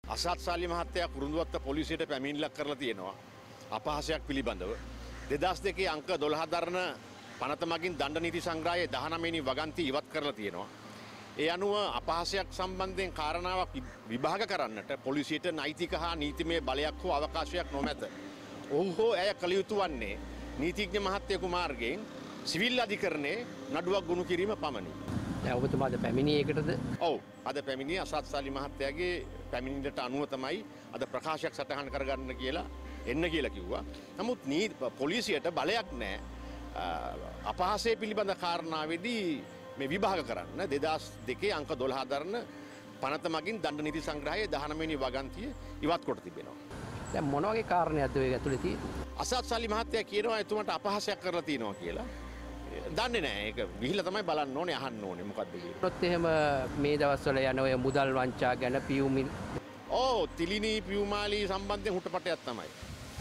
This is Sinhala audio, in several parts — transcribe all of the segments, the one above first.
අසත් සාලි මහත්තයා කුරුඳුවත්ත පොලිසියට පැමිණිල්ලක් කරලා තියෙනවා අපහාසයක් පිළිබඳව 2002 අංක 12 දරන පනත මගින් දණ්ඩ නීති සංග්‍රහයේ 19 වෙනි වගන්ති ඉවත් කරලා තියෙනවා. ඒ අනුව අපහාසයක් සම්බන්ධයෙන් කාරණාවක් විභාග කරන්නට පොලිසියට නෛතික හා නීතිමය බලයක් හෝ අවකාශයක් නොමැත. ඔහු හෝ ඇය කළ යුතු වන්නේ නීතිඥ මහත්තයෙකු මාර්ගයෙන් සිවිල් අධිකරණයේ නඩුවක් ගොනු කිරීම පමණි. දැන් ඔබතුමාද පැමිණියේ ඒකටද? ඔව්. අද පැමිණියේ අසත් සාලි මහත්තයාගේ පැමිණිල්ලට අනුව තමයි අද ප්‍රකාශයක් සටහන් කරගන්න කියලා එන්න කියලා කිව්වා. නමුත් පොලිසියට බලයක් නැහැ අපහාසය පිළිබඳ කාරණාවේදී මේ විභාග කරන්න 2002 අංක 12 දරන පනත මගින් දණ්ඩ නීති සංග්‍රහයේ 19 වෙනි වගන්තිය ඉවත් කොට තිබෙනවා. දැන් මොන වගේ කාරණයක්ද ඔය ඇතුලේ තියෙන්නේ? අසත් සාලි මහත්තයා කියනවා එතුමාට අපහාසයක් කරලා තියෙනවා කියලා. දන්නේ නැහැ. ඒක ගිහිල්ලා තමයි බලන්න ඕනේ, අහන්න ඕනේ මොකද්ද කියලා. ඒත් එහෙම මේ දවස්වල යන ඔය මුදල් වංචා ගැන පියුමින් තිලිනී පියුමාලි සම්බන්ධයෙන් හුටපටයක් තමයි.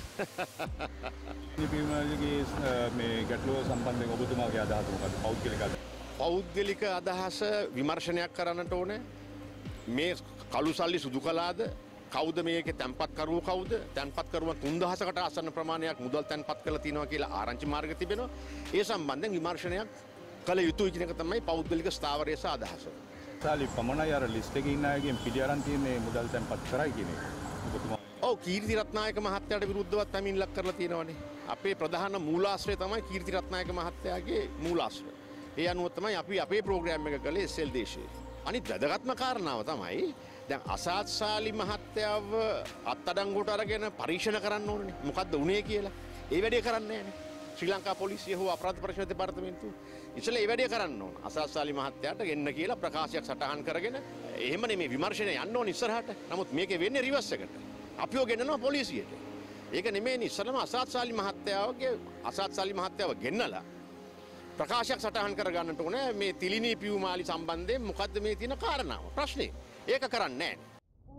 පියුමාලිගේ මේ ගැටලුව සම්බන්ධයෙන් ඔබතුමාගේ අදහස මොකක්ද? පෞද්ගලික අදහස විමර්ශනයක් කරන්නට ඕනේ. මේ කළු සල්ලි සුදු කළාද? කවුද මේකේ තැන්පත් කරුවෝ කවුද? තැන්පත් කරුවන් 3000කට ආසන්න ප්‍රමාණයක් මුදල් තැන්පත් කරලා තිනවා කියලා ආරංචි මාර්ග තිබෙනවා. ඒ සම්බන්ධයෙන් විමර්ශනයක් කළ යුතුයි කියන එක තමයි පෞද්ගලික ස්ථාවරයේ අදහස. සාලි පමණයි අර ලිස්ට් එකේ ඉන්න අයගෙන් පිළි අරන් තියෙන්නේ මුදල් තැන්පත් කරයි කියන එක. ඔබතුමා ඔව් කීර්ති රත්නායක මහත්තයාට විරුද්ධව පැමිණිල්ලක් කරලා තියෙනවානේ. අපේ ප්‍රධාන මූලාශ්‍රය තමයි කීර්ති රත්නායක මහත්තයාගේ මූලාශ්‍රය. ඒ අනුව තමයි අපි අපේ ප්‍රෝග්‍රෑම් එක කළේ SL දේශයේ. අනිත් වැදගත්ම කාරණාව තමයි දැන් අසත් සාලි මහත්තයාව අත්අඩංගුවට අරගෙන පරීක්ෂණ කරන්න ඕනේ. මොකද්ද උනේ කියලා. ඒ වැඩේ කරන්නේ නැහැනේ. ශ්‍රී ලංකා පොලිසිය හෝ අපරාධ පරීක්ෂණ දෙපාර්තමේන්තුව ඉතල ඒ වැඩේ කරන්න ඕන. අසත් සාලි මහත්තයාට එන්න කියලා ප්‍රකාශයක් සටහන් කරගෙන එහෙම නෙමෙයි විමර්ශනය යන්න ඕන ඉස්සරහට. නමුත් මේකේ වෙන්නේ රිවර්ස් එකට. අපිව ගෙන්නනවා පොලිසියට. ඒක නෙමෙයි ඉස්සරම අසත් සාලි මහත්තයාව ගෙන්නලා ප්‍රකාශයක් සටහන් කරගන්නට ඕනේ මේ තිලිනී පියුමාලි සම්බන්ධයෙන් මොකද්ද මේ තියෙන කාරණාව. ප්‍රශ්නේ. ඒක කරන්නේ නැහැ.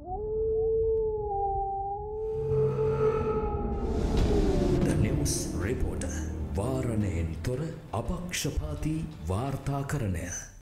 The News Reporter වාරණයෙන් තොර අපක්ෂපාතී වාර්තාකරණය